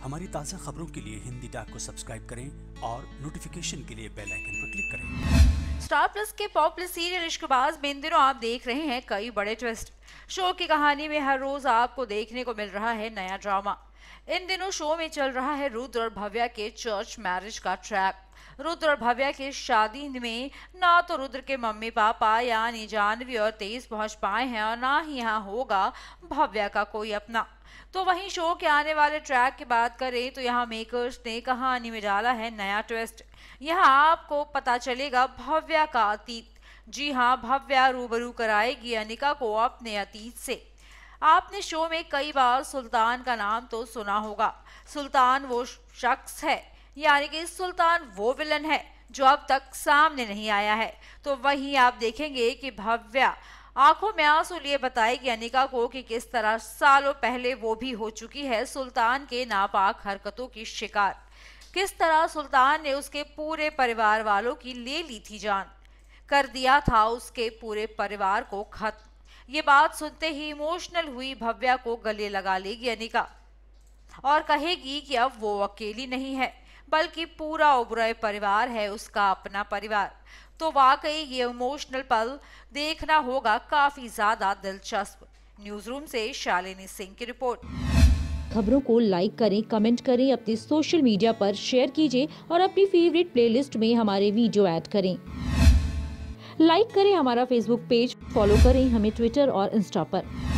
हमारी ताज़ा खबरों के लिए हिंदी टॉक को सब्सक्राइब करें और नोटिफिकेशन के लिए बेल आइकन पर क्लिक करें। स्टार प्लस के पॉपुलर सीरियल इश्कबाज में इन दिनों आप देख रहे हैं कई बड़े ट्विस्ट। शो की कहानी में हर रोज आपको देखने को मिल रहा है नया ड्रामा। इन दिनों शो में चल रहा है रुद्र और भव्या के चर्च मैरिज का ट्रैक। रुद्र और भव्या की शादी में ना तो रुद्र के मम्मी पापा यानी जानवी और तेज पहुंच पाए हैं और ना ही यहाँ होगा भव्या का कोई अपना। तो वहीं शो के आने वाले ट्रैक की बात करें तो यहाँ मेकर्स ने कहानी में डाला है नया ट्विस्ट। यहाँ आपको पता चलेगा भव्या का अतीत। जी हाँ, भव्या रूबरू कराएगी अनिका को अपने अतीत से। आपने शो में कई बार सुल्तान का नाम तो सुना होगा। सुल्तान वो शख्स है, यानी कि सुल्तान वो विलन है जो अब तक सामने नहीं आया है। तो वहीं आप देखेंगे कि भव्या आंखों में आंसू लिए बताएगी अनिका को कि किस तरह सालों पहले वो भी हो चुकी है सुल्तान के नापाक हरकतों की शिकार। किस तरह सुल्तान ने उसके पूरे परिवार वालों की ले ली थी जान, कर दिया था उसके पूरे परिवार को खत्म। ये बात सुनते ही इमोशनल हुई भव्या को गले लगा लेगी अनिका और कहेगी कि अब वो अकेली नहीं है बल्कि पूरा ओबरॉय परिवार है उसका अपना परिवार। तो वाकई ये इमोशनल पल देखना होगा काफी ज्यादा दिलचस्प। न्यूज रूम से शालिनी सिंह की रिपोर्ट। खबरों को लाइक करें, कमेंट करें, अपने सोशल मीडिया पर शेयर कीजिए और अपनी फेवरेट प्लेलिस्ट में हमारे वीडियो ऐड करें। लाइक करें हमारा फेसबुक पेज, फॉलो करें हमें ट्विटर और इंस्टा पर।